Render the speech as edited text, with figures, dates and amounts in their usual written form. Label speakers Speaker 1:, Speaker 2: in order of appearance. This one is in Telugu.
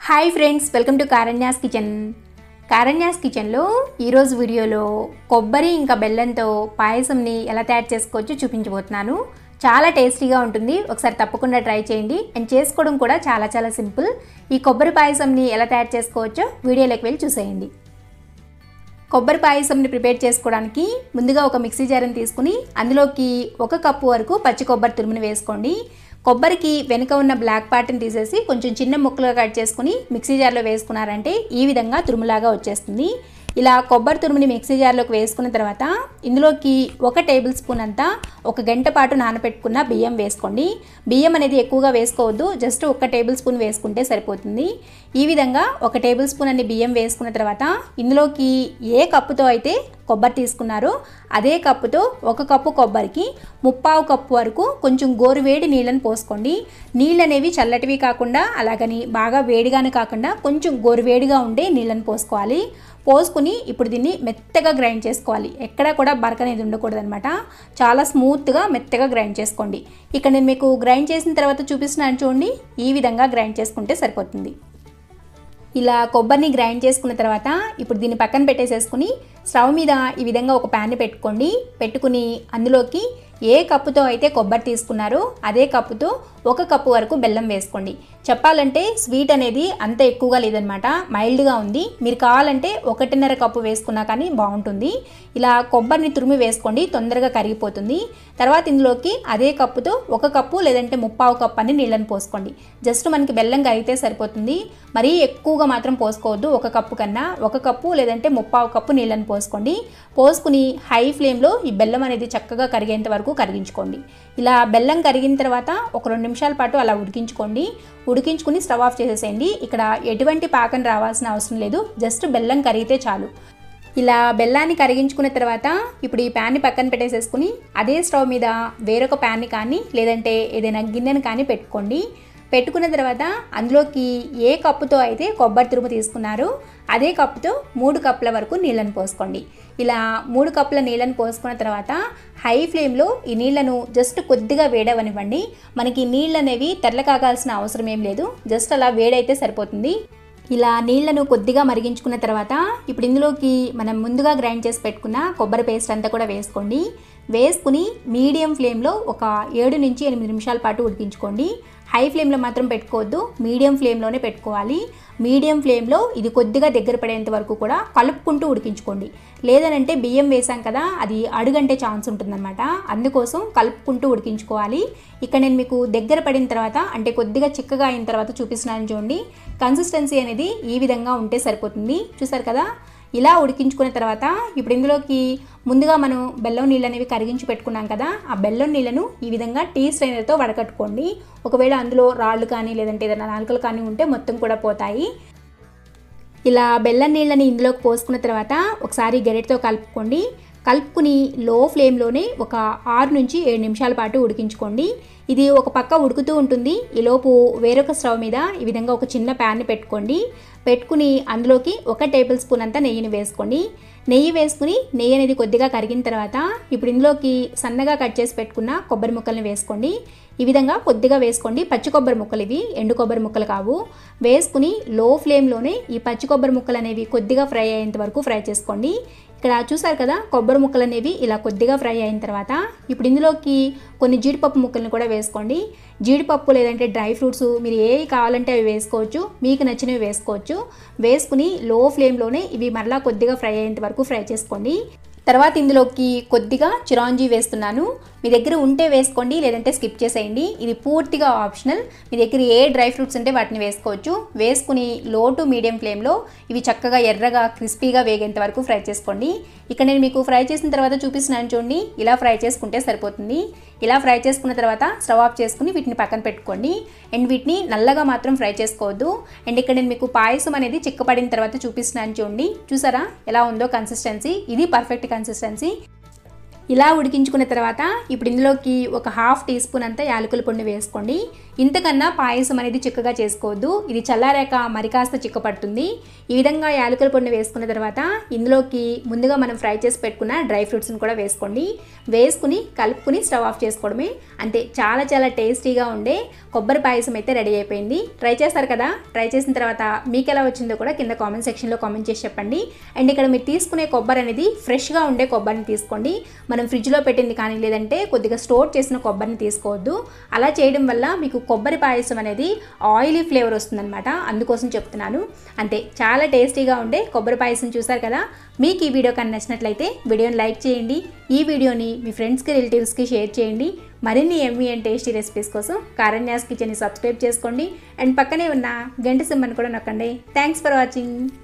Speaker 1: Hi friends, welcome to Karanya's kitchen. Karanya's కిచెన్లో ఈరోజు వీడియోలో కొబ్బరి ఇంకా బెల్లంతో పాయసంని ఎలా తయారు చేసుకోవచ్చో చూపించబోతున్నాను. చాలా టేస్టీగా ఉంటుంది. ఒకసారి తప్పకుండా ట్రై చేయండి. అండ్ చేసుకోవడం కూడా చాలా సింపుల్. ఈ కొబ్బరి పాయసంని ఎలా తయారు చేసుకోవచ్చో వీడియోలోకి వెళ్ళి చూసేయండి. కొబ్బరి పాయసంని ప్రిపేర్ చేసుకోవడానికి ముందుగా ఒక మిక్సీ జార్ని తీసుకుని అందులోకి 1 కప్పు వరకు పచ్చి కొబ్బరి తురుముని వేసుకోండి. కొబ్బరికి వెనుక ఉన్న బ్లాక్ పార్ట్ని తీసేసి కొంచెం చిన్న ముక్కలుగా కట్ చేసుకుని మిక్సీ జార్లో వేసుకున్నారంటే ఈ విధంగా తురుములాగా వచ్చేస్తుంది. ఇలా కొబ్బరి తురుముని మిక్సీ జార్లోకి వేసుకున్న తర్వాత ఇందులోకి 1 టేబుల్ స్పూన్ అంతా 1 గంట పాటు నానబెట్టుకున్న బియ్యం వేసుకోండి. బియ్యం అనేది ఎక్కువగా వేసుకోవద్దు, జస్ట్ 1 టేబుల్ స్పూన్ వేసుకుంటే సరిపోతుంది. ఈ విధంగా 1 టేబుల్ స్పూన్ అన్ని బియ్యం వేసుకున్న తర్వాత ఇందులోకి ఏ కప్పుతో అయితే కొబ్బరి తీసుకున్నారో అదే కప్పుతో 1 కప్పు కొబ్బరికి 3/4 కప్పు వరకు కొంచెం గోరువేడి నీళ్ళని పోసుకోండి. నీళ్ళు అనేవి చల్లటివి కాకుండా అలాగని బాగా వేడిగానే కాకుండా కొంచెం గోరువేడిగా ఉండే నీళ్ళని పోసుకోవాలి. పోసుకుని ఇప్పుడు దీన్ని మెత్తగా గ్రైండ్ చేసుకోవాలి. ఎక్కడా కూడా బరక అనేది ఉండకూడదు అనమాట. చాలా స్మూత్గా మెత్తగా గ్రైండ్ చేసుకోండి. ఇక్కడ నేను మీకు గ్రైండ్ చేసిన తర్వాత చూపిస్తున్నాను చూడండి. ఈ విధంగా గ్రైండ్ చేసుకుంటే సరిపోతుంది. ఇలా కొబ్బరిని గ్రైండ్ చేసుకున్న తర్వాత ఇప్పుడు దీన్ని పక్కన పెట్టేసేసుకుని స్టవ్ మీద ఈ విధంగా ఒక ప్యాన్ని పెట్టుకోండి. పెట్టుకుని అందులోకి ఏ కప్పుతో అయితే కొబ్బరి తీసుకున్నారో అదే కప్పుతో 1 కప్పు వరకు బెల్లం వేసుకోండి. చెప్పాలంటే స్వీట్ అనేది అంత ఎక్కువగా లేదనమాట, మైల్డ్గా ఉంది. మీరు కావాలంటే 1.5 కప్పు వేసుకున్నా కానీ బాగుంటుంది. ఇలా కొబ్బరిని తురిమి వేసుకోండి, తొందరగా కరిగిపోతుంది. తర్వాత ఇందులోకి అదే కప్పుతో 1 కప్పు లేదంటే 3/4 కప్పు అని నీళ్ళని పోసుకోండి. జస్ట్ మనకి బెల్లం కరిగితే సరిపోతుంది. మరీ ఎక్కువగా మాత్రం పోసుకోవద్దు. 1 కప్పు కన్నా 1 కప్పు లేదంటే 3/4 కప్పు నీళ్ళని పోసుకోండి. పోసుకుని హై ఫ్లేమ్లో ఈ బెల్లం అనేది చక్కగా కరిగేంత వరకు కరిగించుకోండి. ఇలా బెల్లం కరిగిన తర్వాత ఒక 2 నిమిషాల పాటు అలా ఉడికించుకోండి. ఉడికించుకుని స్టవ్ ఆఫ్ చేసేసేయండి. ఇక్కడ ఎటువంటి పాకం రావాల్సిన అవసరం లేదు, జస్ట్ బెల్లం కరిగితే చాలు. ఇలా బెల్లాన్ని కరిగించుకున్న తర్వాత ఇప్పుడు ఈ ప్యాన్ని పక్కన పెట్టేసేసుకుని అదే స్టవ్ మీద వేరొక ప్యాన్ని కానీ లేదంటే ఏదైనా గిన్నెను కానీ పెట్టుకోండి. పెట్టుకున్న తర్వాత అందులోకి ఏ కప్పుతో అయితే కొబ్బరి తురుము తీసుకున్నారో అదే కప్పుతో 3 కప్పుల వరకు నీళ్ళని పోసుకోండి. ఇలా 3 కప్పుల నీళ్ళని పోసుకున్న తర్వాత హై ఫ్లేమ్లో ఈ నీళ్లను జస్ట్ కొద్దిగా వేడవనివ్వండి. మనకి నీళ్ళు అనేవి తెల్లకాగాల్సిన అవసరం ఏం లేదు, జస్ట్ అలా వేడైతే సరిపోతుంది. ఇలా నీళ్లను కొద్దిగా మరిగించుకున్న తర్వాత ఇప్పుడు ఇందులోకి మనం ముందుగా గ్రైండ్ చేసి పెట్టుకున్న కొబ్బరి పేస్ట్ అంతా కూడా వేసుకోండి. వేసుకుని మీడియం ఫ్లేమ్లో ఒక 7 నుంచి 8 నిమిషాల పాటు ఉడికించుకోండి. హై ఫ్లేమ్లో మాత్రం పెట్టుకోవద్దు, మీడియం ఫ్లేమ్లోనే పెట్టుకోవాలి. మీడియం ఫ్లేమ్లో ఇది కొద్దిగా దగ్గర పడేంత వరకు కూడా కలుపుకుంటూ ఉడికించుకోండి. లేదనంటే బియ్యం వేసాం కదా, అది అడుగంటే ఛాన్స్ ఉంటుందన్నమాట. అందుకోసం కలుపుకుంటూ ఉడికించుకోవాలి. ఇక్కడ నేను మీకు దగ్గర పడిన తర్వాత అంటే కొద్దిగా చిక్కగా అయిన తర్వాత చూపిస్తున్నాను చూడండి. కన్సిస్టెన్సీ అనేది ఈ విధంగా ఉంటే సరిపోతుంది. చూసారు కదా, ఇలా ఉడికించుకున్న తర్వాత ఇప్పుడు ఇందులోకి ముందుగా మనం బెల్లం నీళ్ళు అనేవి కరిగించి పెట్టుకున్నాం కదా, ఆ బెల్లం నీళ్ళను ఈ విధంగా టీ స్ట్రైనర్తో వడకట్టుకోండి. ఒకవేళ అందులో రాళ్ళు కానీ లేదంటే ఏదైనా నాలుకలు కానీ ఉంటే మొత్తం కూడా పోతాయి. ఇలా బెల్లం నీళ్ళని ఇందులోకి పోసుకున్న తర్వాత ఒకసారి గరిటెతో కలుపుకోండి. కలుపుకుని లో ఫ్లేమ్లోనే ఒక 6 నుంచి 7 నిమిషాల పాటు ఉడికించుకోండి. ఇది ఒక పక్క ఉడుకుతూ ఉంటుంది. ఈలోపు వేరొక స్టవ్ మీద ఈ విధంగా ఒక చిన్న ప్యాన్ని పెట్టుకోండి. పెట్టుకుని అందులోకి 1 టేబుల్ స్పూన్ అంతా నెయ్యిని వేసుకోండి. నెయ్యి వేసుకుని నెయ్యి అనేది కొద్దిగా కరిగిన తర్వాత ఇప్పుడు ఇందులోకి సన్నగా కట్ చేసి పెట్టుకున్న కొబ్బరి ముక్కల్ని వేసుకోండి. ఈ విధంగా కొద్దిగా వేసుకోండి. పచ్చి కొబ్బరి ముక్కలు ఇవి, ఎండు కొబ్బరి ముక్కలు కావు. వేసుకుని లో ఫ్లేమ్లోనే ఈ పచ్చి కొబ్బరి ముక్కలు అనేవి కొద్దిగా ఫ్రై అయ్యేంత వరకు ఫ్రై చేసుకోండి. ఇక్కడ చూసారు కదా, కొబ్బరి ముక్కలు అనేవి ఇలా కొద్దిగా ఫ్రై అయిన తర్వాత ఇప్పుడు ఇందులోకి కొన్ని జీడిపప్పు ముక్కల్ని కూడా వేసుకోండి. జీడిపప్పు లేదంటే డ్రై ఫ్రూట్స్ మీరు ఏవి కావాలంటే అవి వేసుకోవచ్చు, మీకు నచ్చినవి వేసుకోవచ్చు. వేసుకుని లో ఫ్లేమ్లోనే ఇవి మరలా కొద్దిగా ఫ్రై అయ్యేంత వరకు ఫ్రై చేసుకోండి. తర్వాత ఇందులోకి కొద్దిగా చిరాంజీ వేస్తున్నాను. మీ దగ్గర ఉంటే వేసుకోండి, లేదంటే స్కిప్ చేసేయండి. ఇది పూర్తిగా ఆప్షనల్. మీ దగ్గర ఏ డ్రై ఫ్రూట్స్ ఉంటే వాటిని వేసుకోవచ్చు. వేసుకుని లో టు మీడియం ఫ్లేమ్లో ఇవి చక్కగా ఎర్రగా క్రిస్పీగా వేగేంత వరకు ఫ్రై చేసుకోండి. ఇక్కడ నేను మీకు ఫ్రై చేసిన తర్వాత చూపిస్తున్నాను చూడండి. ఇలా ఫ్రై చేసుకుంటే సరిపోతుంది. ఇలా ఫ్రై చేసుకున్న తర్వాత స్టవ్ ఆఫ్ చేసుకుని వీటిని పక్కన పెట్టుకోండి. అండ్ వీటిని నల్లగా మాత్రం ఫ్రై చేసుకోవద్దు. అండ్ ఇక్కడ నేను మీకు పాయసం అనేది చిక్కపడిన తర్వాత చూపిస్తున్నాను చూడండి. చూసారా ఎలా ఉందో కన్సిస్టెన్సీ? ఇది పర్ఫెక్ట్ కన్సిస్టెన్సీ. ఇలా ఉడికించుకున్న తర్వాత ఇప్పుడు ఇందులోకి ఒక 1/2 టీ స్పూన్ అంతా యాలకుల పొడిని వేసుకోండి. ఇంతకన్నా పాయసం అనేది చిక్కగా చేసుకోవద్దు. ఇది చల్లారాక మరి కాస్త చిక్కపడుతుంది. ఈ విధంగా యాలకుల పొడిని వేసుకున్న తర్వాత ఇందులోకి ముందుగా మనం ఫ్రై చేసి పెట్టుకున్న డ్రై ఫ్రూట్స్ని కూడా వేసుకోండి. వేసుకుని కలుపుకుని స్టవ్ ఆఫ్ చేసుకోవడమే. అంతే, చాలా చాలా టేస్టీగా ఉండే కొబ్బరి పాయసం అయితే రెడీ అయిపోయింది. ట్రై చేస్తారు కదా. ట్రై చేసిన తర్వాత మీకు ఎలా వచ్చిందో కూడా కింద కామెంట్ సెక్షన్లో కామెంట్ చేసి చెప్పండి. అండ్ ఇక్కడ మీరు తీసుకునే కొబ్బరి అనేది ఫ్రెష్గా ఉండే కొబ్బరిని తీసుకోండి. మనం ఫ్రిడ్జ్లో పెట్టింది కానీ లేదంటే కొద్దిగా స్టోర్ చేసిన కొబ్బరిని తీసుకోవద్దు. అలా చేయడం వల్ల మీకు కొబ్బరి పాయసం అనేది ఆయిలీ ఫ్లేవర్ వస్తుందన్నమాట. అందుకోసం చెప్తున్నాను. అంతే, చాలా టేస్టీగా ఉండే కొబ్బరి పాయసం చూసారు కదా. మీకు ఈ వీడియో కానీ నచ్చినట్లయితే వీడియోని లైక్ చేయండి. ఈ వీడియోని మీ ఫ్రెండ్స్కి రిలేటివ్స్కి షేర్ చేయండి. మరిన్ని యమ్మీ అండ్ టేస్టీ రెసిపీస్ కోసం కారణ్యాస్ కిచెన్ని సబ్స్క్రైబ్ చేసుకోండి. అండ్ పక్కనే ఉన్న గంట సింబల్ని కూడా నొక్కండి. Thanks for watching.